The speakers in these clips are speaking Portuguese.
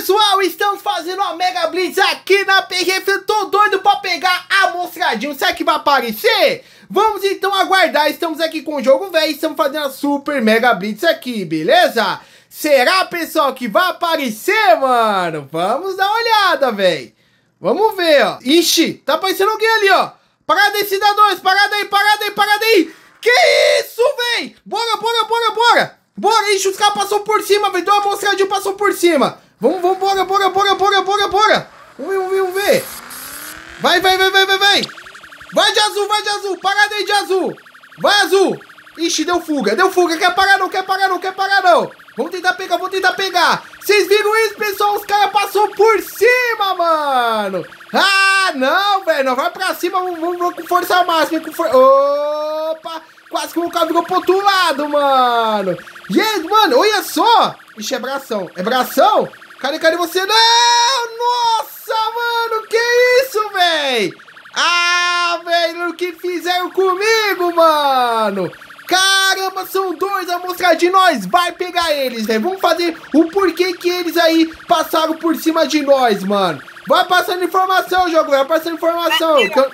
pessoal, estamos fazendo uma Mega Blitz aqui na PGF. Eu tô doido pra pegar a Monstradinho. Será que vai aparecer? Vamos então aguardar. Estamos aqui com o jogo velho. Estamos fazendo a Super Mega Blitz aqui, beleza? Será, pessoal, que vai aparecer, mano? Vamos dar uma olhada, velho. Vamos ver, ó. Ixi, tá aparecendo alguém ali, ó. Parada aí, cidadãos. Parada aí, parada aí, parada aí. Que isso, velho? Bora, bora, bora, bora. Bora, ixi, os caras passaram por cima, velho. Deu uma Monstradinho, passou por cima. Vamos, vamos, bora, bora, bora, bora, bora, bora. Vamos ver, vamos ver, vamos ver. Vai, vai, vai, vai, vai, vai. Vai de azul, vai de azul. Parada aí de azul. Vai, azul. Ixi, deu fuga, deu fuga. Quer parar não, quer parar não, quer parar não. Vamos tentar pegar, vamos tentar pegar. Vocês viram isso, pessoal? Os caras passaram por cima, mano. Ah, não, velho. Não vai pra cima. Vamos com força máxima. Com Opa. Quase que o cara virou pro outro lado, mano. E aí, mano, olha só. Ixi, é bração. É bração? Cadê você? Não! Nossa, mano. Que isso, velho? Ah, velho. O que fizeram comigo, mano? Caramba, são dois a mostrar de nós. Vai pegar eles, velho. Vamos fazer o porquê que eles aí passaram por cima de nós, mano. Vai passando informação, jogo. Vai passando informação.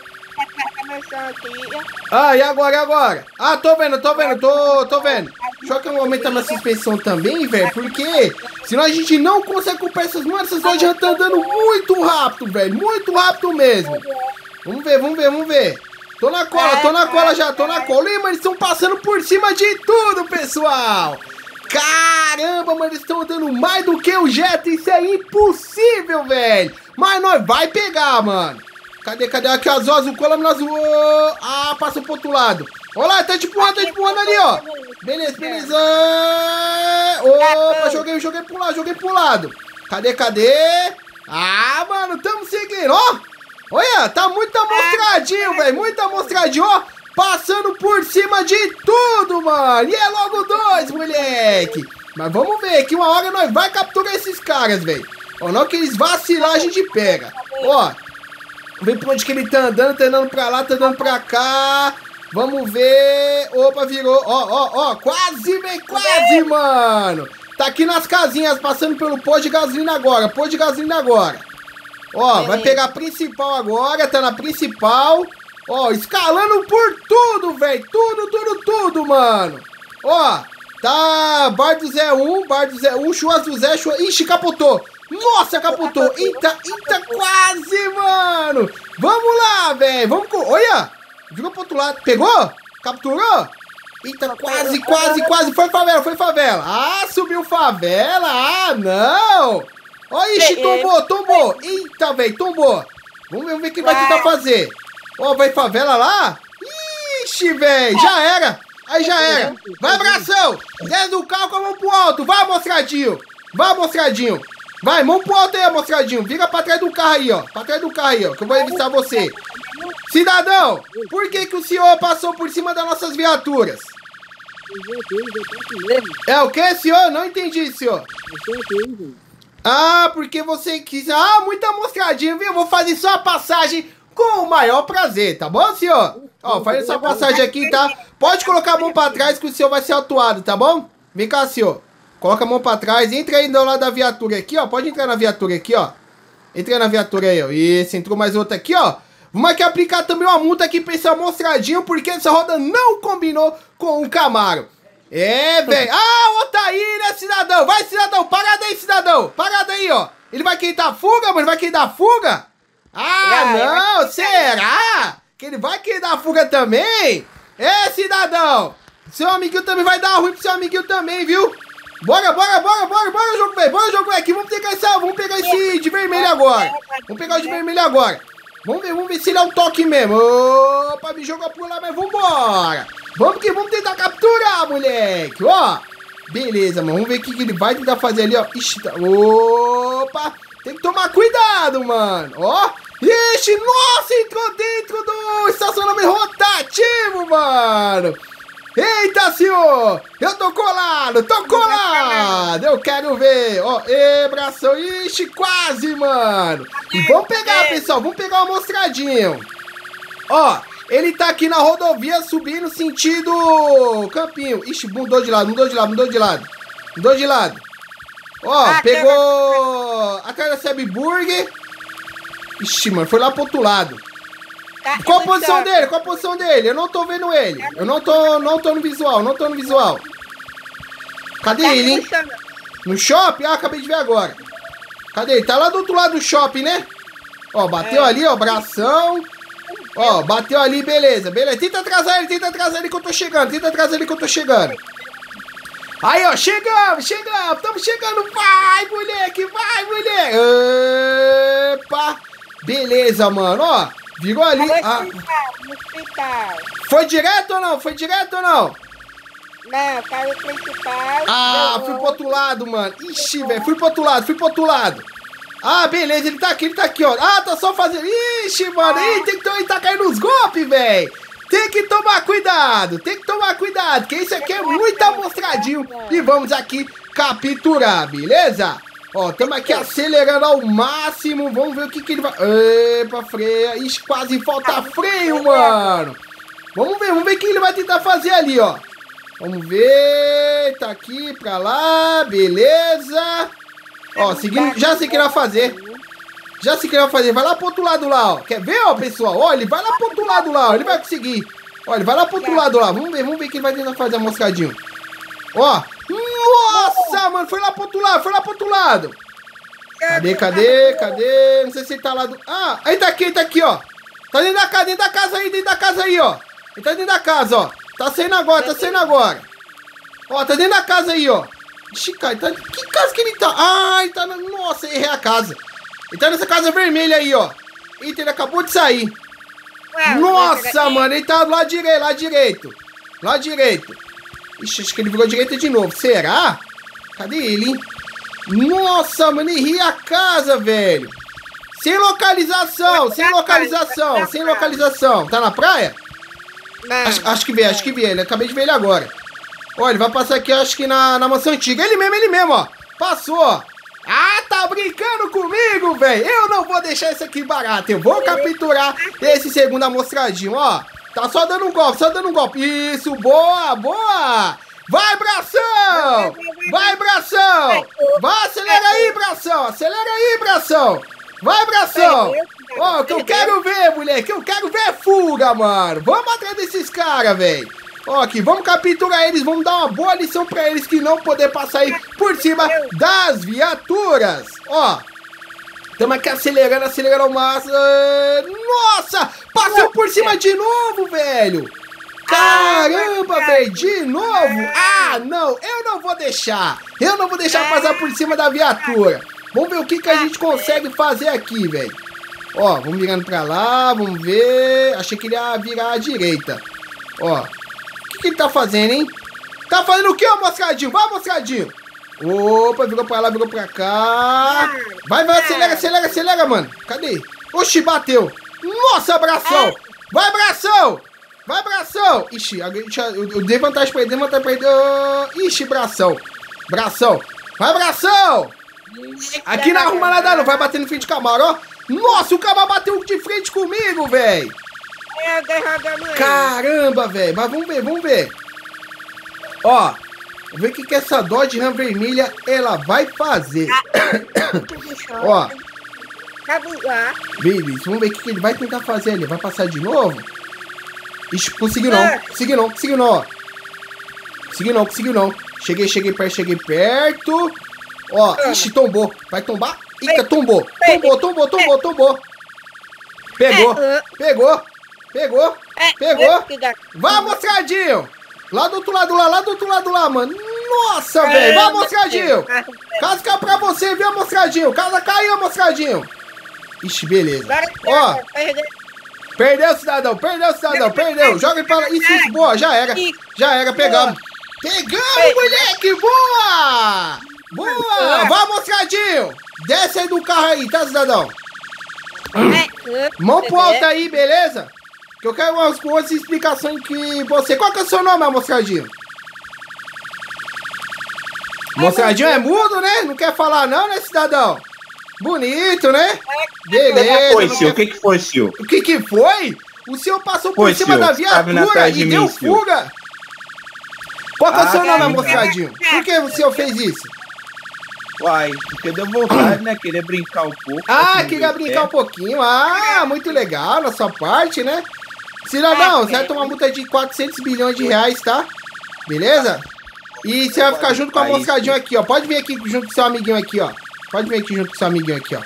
Ah, e agora, e agora? Ah, tô vendo, tô vendo. Só que eu vou aumentar minha suspensão também, velho. Porque senão a gente não consegue comprar essas mãos. Essas lojas já estão andando muito rápido, velho. Muito rápido mesmo. Vamos ver, vamos ver, vamos ver. Tô na cola já, tô na cola. Ih, mano, eles estão passando por cima de tudo, pessoal. Caramba, mano, eles estão andando mais do que o Jetta. Isso é impossível, velho. Mas nós vai pegar, mano. Cadê? Aqui, azul, azul, colamos no azul. Ah, passou pro outro lado. Olha lá, tá tipo empurrando ali, ó. Beleza, beleza. Opa, joguei pro lado. Cadê? Ah, mano, tamo seguindo, ó. Olha, tá muito amostradinho, velho. Muito amostradinho, ó. Passando por cima de tudo, mano. E é logo dois, moleque. Mas vamos ver que uma hora nós vai capturar esses caras, velho. Ó, na hora que eles vacilar, a gente pega. Ó, vem pra onde que ele tá andando pra lá, tá andando pra cá. Vamos ver. Opa, virou. Ó, quase, velho, quase, mano. Tá aqui nas casinhas, passando pelo pó de gasolina agora. Ó, vai pegar a principal agora, tá na principal. Ó, escalando por tudo, velho. Tudo, mano. Ó, tá bar do Zé 1, churras do Zé, Ixi, capotou. Nossa, capotou. Eita, quase, mano. Vamos lá, velho. Olha, virou pro outro lado. Pegou? Capturou? Eita, quase. Foi favela. Ah, subiu favela. Ah, não. Ó, ixi, tombou. Eita, velho, tombou. Vamos ver o que vai tentar fazer. Ó, vai favela lá. Ixi, velho, já era. Aí já era. Vai, abração. Desce do carro com a mão pro alto. Vai, Monstradinho. Vai, mão pro alto aí, Monstradinho. Vira pra trás do carro aí, ó. Que eu vou revistar você. Cidadão, por que o senhor passou por cima das nossas viaturas? É o que, senhor? Não entendi, senhor. Ah, porque você quis... Ah, muita Monstradinho, viu? Eu vou fazer só a passagem com o maior prazer, tá bom, senhor? Ó, faz essa passagem aqui, tá? Pode colocar a mão pra trás que o senhor vai ser autuado, tá bom? Vem cá, senhor. Coloca a mão pra trás. Entra aí do lado da viatura aqui, ó. Pode entrar na viatura aqui, ó. Entra na viatura aí, ó. Isso, entrou mais outra aqui, ó. Vamos aqui aplicar também uma multa aqui pra esse Monstradinho, porque essa roda não combinou com o Camaro. É, velho. Ah, outro aí, né, cidadão? Vai, cidadão. Parada aí, cidadão. Parada aí, ó. Ele vai querer dar fuga, mano? Vai querer dar fuga? Ah, não. Será? Que ele vai querer dar fuga também? É, cidadão. Seu amiguinho também vai dar ruim pro seu amiguinho também, viu? Bora, jogo velho. Bora, jogo velho. Aqui, vamos pegar esse de vermelho agora. Vamos pegar o de vermelho agora. Vamos ver se ele é um toque mesmo. Opa, me jogou por lá, mas vambora. Vamos tentar capturar, moleque. Ó, beleza, mano. Vamos ver o que ele vai tentar fazer ali, ó. Ixi, tá... Opa, tem que tomar cuidado, mano. Ó, ixi, nossa, entrou dentro do estacionamento rotativo, mano. Eita, senhor. Eu tô colado. Eu quero ver. Ó, bração. Ixi, quase, mano. E vamos pegar, pessoal. Vamos pegar o Monstradinho. Ó, ele tá aqui na rodovia subindo sentido Campinho. Ixi, mudou de lado. Ó, pegou a recebe burger. Ixi, mano, foi lá pro outro lado. Tá Qual a posição dele? Qual a posição dele? Eu não tô vendo ele. Eu não tô no visual, não tô no visual. Cadê Tá ele, hein? funcionando. No shopping? Ah, acabei de ver agora. Cadê ele? Tá lá do outro lado do shopping, né? Ó, bateu ali, ó, bração. Ó, bateu ali, beleza, beleza. Tenta atrasar ele que eu tô chegando. Tenta atrasar ele que eu tô chegando. Aí, ó, chegamos, estamos chegando. Vai, moleque, vai, moleque. Opa. Beleza, mano, ó. Virou ali. No hospital. Foi direto ou não? Foi direto ou não? Não, caiu o principal. Ah, fui pro outro lado, mano. Ixi, velho, fui pro outro lado. Ah, beleza, ele tá aqui, ó. Ah, tá só fazendo... Ixi, mano, ele tá caindo nos golpes, velho. Tem que tomar cuidado, que isso aqui é muito amostradinho. E vamos aqui capturar, beleza? Ó, estamos aqui acelerando ao máximo. Vamos ver o que ele vai... Epa, freia. Ixi, quase falta freio, mano. Vamos ver o que ele vai tentar fazer ali, ó. Vamos ver, tá aqui pra lá, beleza. Ó, seguindo, já sei o que ele vai fazer. Vai lá pro outro lado lá, ó. Quer ver, ó, pessoal? Ó, ele vai lá pro outro lado lá, ó. Ele vai conseguir. Ó, ele vai lá pro outro lado lá. Vamos ver o que ele vai tentar fazer, moscadinho. Ó. Nossa, mano, foi lá pro outro lado. Cadê? Não sei se ele tá lá do... Ah, aí tá aqui, ó. Tá dentro da casa aí, ó. Ele tá dentro da casa, ó. Tá saindo agora. Ó, tá dentro da casa aí, ó. Ixi, cara, tá... Que casa que ele tá? Ah, ele tá... Nossa, errei a casa. Ele tá nessa casa vermelha aí, ó. Eita, ele acabou de sair. Nossa, mano, ele tá do lado direito. Lado direito. Ixi, acho que ele virou direita de novo. Será? Cadê ele, hein? Nossa, mano, errei a casa, velho. Sem localização. Tá na praia? Não. Acho que vê ele. Acabei de ver ele agora. Ó, ele vai passar aqui, acho que na mansão antiga. Ele mesmo, ó. Passou, ó. Ah, tá brincando comigo, velho. Eu não vou deixar isso aqui barato. Eu vou capturar esse segundo amostradinho, ó. Tá só dando um golpe. Isso, boa. Vai, bração. Vai, acelera aí, bração. Vai, bração. Ó, o que eu quero ver, moleque. Eu quero ver fuga, mano. Vamos atrás desses caras, velho. Ó, aqui, vamos capturar eles. Vamos dar uma boa lição pra eles que não poder passar aí por cima das viaturas. Ó, estamos aqui acelerando ao máximo. Nossa, passou por cima de novo, velho. Caramba, velho, de novo. Ah, não, eu não vou deixar passar por cima da viatura. Vamos ver o que a gente consegue fazer aqui, velho. Ó, vamos virando pra lá, vamos ver. Achei que ele ia virar à direita. Ó, o que ele tá fazendo, hein? Tá fazendo o que, ó, moscadinho? Vai, moscadinho. Opa, virou pra lá, virou pra cá. Vai, acelera, mano. Cadê? Oxi, bateu. Nossa, bração. Vai, bração. Ixi, eu dei vantagem pra ele, Ixi, bração. Vai, bração. Aqui não arruma nada não, vai bater no frente de Camaro, ó. Nossa, o Camaro bateu de frente comigo, velho. Caramba, velho. Mas vamos ver. Ó, vamos ver o que essa Dodge Ram vermelha ela vai fazer. Ó. Beleza, vamos ver o que ele vai tentar fazer ali. Vai passar de novo? Ixi, conseguiu não, ó. Conseguiu não. Cheguei perto. Ó, ixi, tombou. Vai tombar? Eita, tombou. Pegou. Vai, moscadinho. Lá do outro lado lá, mano. Nossa, velho. Vai, moscadinho. Casa caiu pra você, viu, moscadinho? Casa caiu, moscadinho. Ixi, beleza. Ó. Perdeu, cidadão. Joga ele pra lá. Isso, boa, já era, pegamos. Moleque, boa. Vai, moscadinho. Desce aí do carro aí, tá, cidadão? Mão pro alto aí, beleza? Que eu quero umas boas explicações que você... Qual que é o seu nome, moscadinho? Moscadinho é mudo, né? Não quer falar não, né, cidadão? Bonito, né? Beleza. O que foi, senhor? O que foi? O senhor passou por cima da viatura e deu fuga. Qual que é o seu nome, moscadinho? Por que o senhor fez isso? Uai, porque deu vontade, né? Querer brincar um pouco. Ah, queria brincar um pouquinho. Ah, muito legal na sua parte, né? Cidadão, você vai tomar multa de 400 bilhões de reais, tá? Beleza? E você vai ficar junto com a moscadinha aqui, ó. Pode vir aqui junto com seu amiguinho aqui, ó. Pode vir aqui junto com seu amiguinho aqui, ó.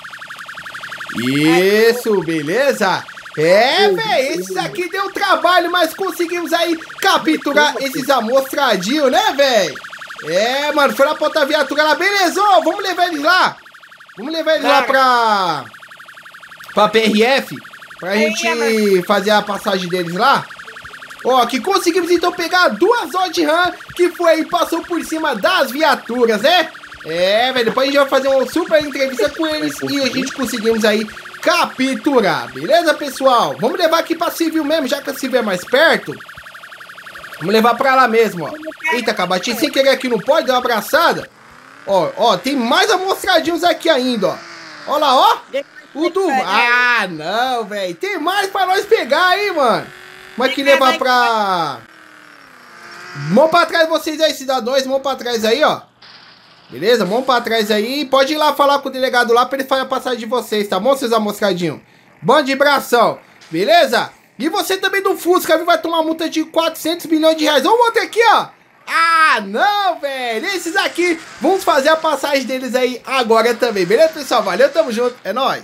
Isso, beleza? É, velho, esses aqui deu trabalho, mas conseguimos aí capturar esses amostradios, né, velho? É, mano, foi lá pra outra viatura lá. Beleza, ó, vamos levar eles lá. Vamos levar eles lá pra PRF, pra gente fazer a passagem deles lá. Ó, que conseguimos então pegar 2 Odd Ram que foi e passou por cima das viaturas, né? É, velho, depois a gente vai fazer uma super entrevista com eles e a gente conseguimos aí capturar, beleza, pessoal? Vamos levar aqui pra Civil mesmo, já que a Civil é mais perto. Vamos levar pra lá mesmo, ó. Eita, bati sem querer aqui, não pode dar uma abraçada? Ó, tem mais amostradinhos aqui ainda, ó. Ó lá, ó. O do... Ah, não, velho. Tem mais pra nós pegar aí, mano. Mas que levar pra... Mão pra trás vocês aí, cidadãos. Mão pra trás aí, ó. Beleza? Mão pra trás aí. Pode ir lá falar com o delegado lá pra ele fazer a passagem de vocês, tá bom, seus amostradinhos? Bom de bração. Beleza? E você também do Fusca, viu? Vai tomar multa de 400 milhões de reais. Vamos botar aqui, ó. Ah, não, velho. Esses aqui, vamos fazer a passagem deles aí agora também. Beleza, pessoal? Valeu, tamo junto. É nóis.